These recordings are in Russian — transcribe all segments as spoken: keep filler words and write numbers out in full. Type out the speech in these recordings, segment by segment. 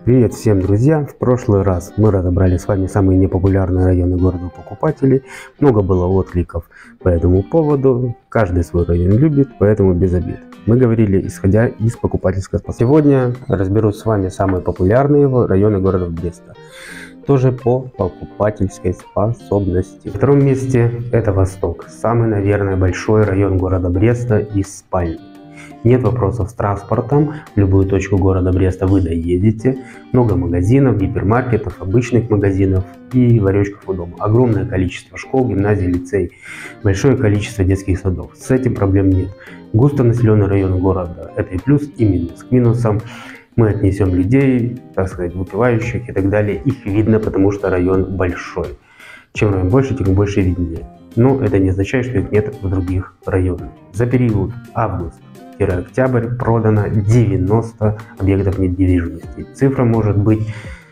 Привет всем, друзья! В прошлый раз мы разобрали с вами самые непопулярные районы города у покупателей. Много было откликов по этому поводу. Каждый свой район любит, поэтому без обид. Мы говорили, исходя из покупательской способности. Сегодня разберу с вами самые популярные районы города Бреста. Тоже по покупательской способности. На втором месте это Восток. Самый, наверное, большой район города Бреста из спальни. Нет вопросов с транспортом, в любую точку города Бреста вы доедете. Много магазинов, гипермаркетов, обычных магазинов и ларечков у дома. Огромное количество школ, гимназий, лицей, большое количество детских садов. С этим проблем нет. Густонаселенный район города – это и плюс, и минус. К минусам мы отнесем людей, так сказать, выпивающих и так далее. Их видно, потому что район большой. Чем район больше, тем больше виднее. Но это не означает, что их нет в других районах. За период август-октябрь продано девяносто объектов недвижимости. Цифра может быть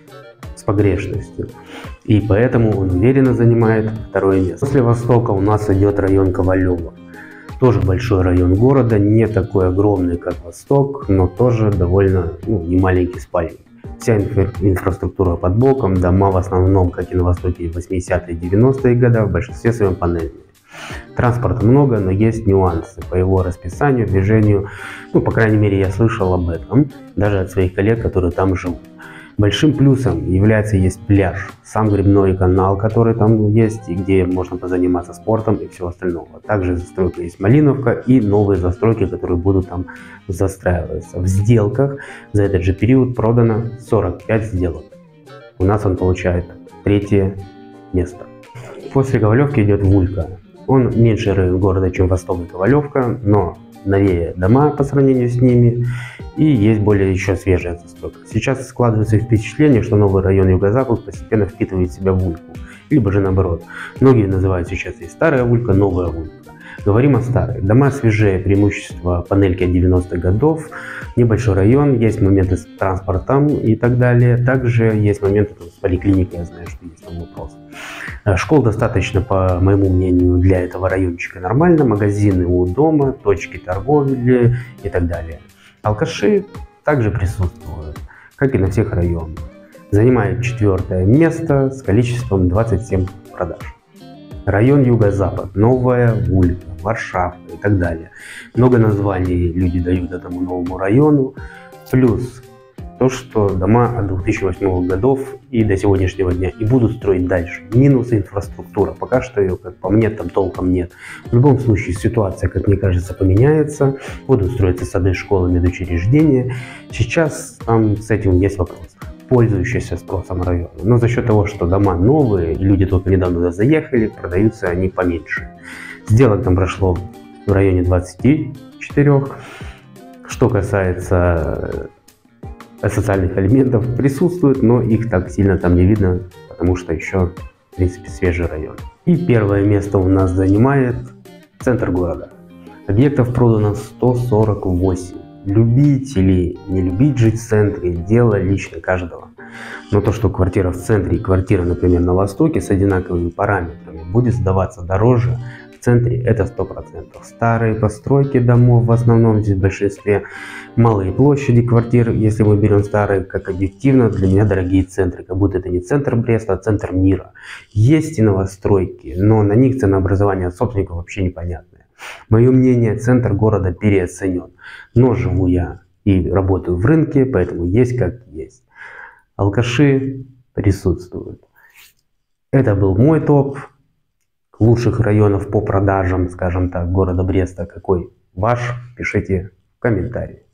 с погрешностью. И поэтому он уверенно занимает второе место. После Востока у нас идет район Ковалева. Тоже большой район города, не такой огромный, как Восток, но тоже довольно ну, немаленький спальник. Вся инфра инфраструктура под боком, дома в основном, как и на Востоке, восьмидесятые и девяностые годы, в большинстве своем панельные. Транспорта много, но есть нюансы по его расписанию, движению. Ну, по крайней мере, я слышал об этом, даже от своих коллег, которые там живут. Большим плюсом является есть пляж, сам гребной канал, который там есть, и где можно позаниматься спортом и все остальное. Также застройка есть Малиновка и новые застройки, которые будут там застраиваться. В сделках за этот же период продано сорок пять сделок. У нас он получает третье место. После Ковалевки идет Вулька. Он меньше район города, чем Восток и Ковалевка, но новее дома по сравнению с ними. И есть более еще свежая застройка. Сейчас складывается впечатление, что новый район Юго-Запад постепенно впитывает в себя Вульку. Либо же наоборот. Многие называют сейчас и старая Вулька, новая Вулька. Говорим о старой. Дома свежее, преимущество панельки от девяностых годов. Небольшой район, есть моменты с транспортом и так далее. Также есть моменты там, с поликлиникой, я знаю, что есть там вопрос. Школ достаточно, по моему мнению, для этого райончика нормально. Магазины у дома, точки торговли и так далее. Алкаши также присутствуют, как и на всех районах. Занимает четвертое место с количеством двадцать семь продаж. Район Юго-Запад, Новая Вулька, Варшавка и так далее. Много названий люди дают этому новому району. Плюс то, что дома от двух тысячи восьмого годов и до сегодняшнего дня и будут строить дальше. Минус инфраструктура. Пока что ее, как по мне, там толком нет. В любом случае ситуация, как мне кажется, поменяется. Будут строиться сады, школы, медучреждения. Сейчас там с этим есть вопрос. Пользующийся спросом района. Но за счет того, что дома новые, люди только недавно туда заехали, продаются они поменьше. Сделок там прошло в районе двадцати четырёх. Что касается социальных элементов, присутствуют, но их так сильно там не видно, потому что еще, в принципе, свежий район. И первое место у нас занимает центр города. Объектов продано сто сорок восемь. Любить или не любить жить в центре – дело лично каждого. Но то, что квартира в центре и квартира, например, на Востоке с одинаковыми параметрами будет сдаваться дороже, в центре это сто процентов. Старые постройки домов в основном здесь в большинстве, малые площади квартир, если мы берем старые, как объективно, для меня дорогие центры, как будто это не центр Бреста, а центр мира. Есть и новостройки, но на них ценообразование от собственников вообще непонятное. Мое мнение, центр города переоценен. Но живу я и работаю в рынке, поэтому есть как есть. Алкаши присутствуют. Это был мой топ лучших районов по продажам, скажем так, города Бреста. Какой ваш? Пишите в комментарии.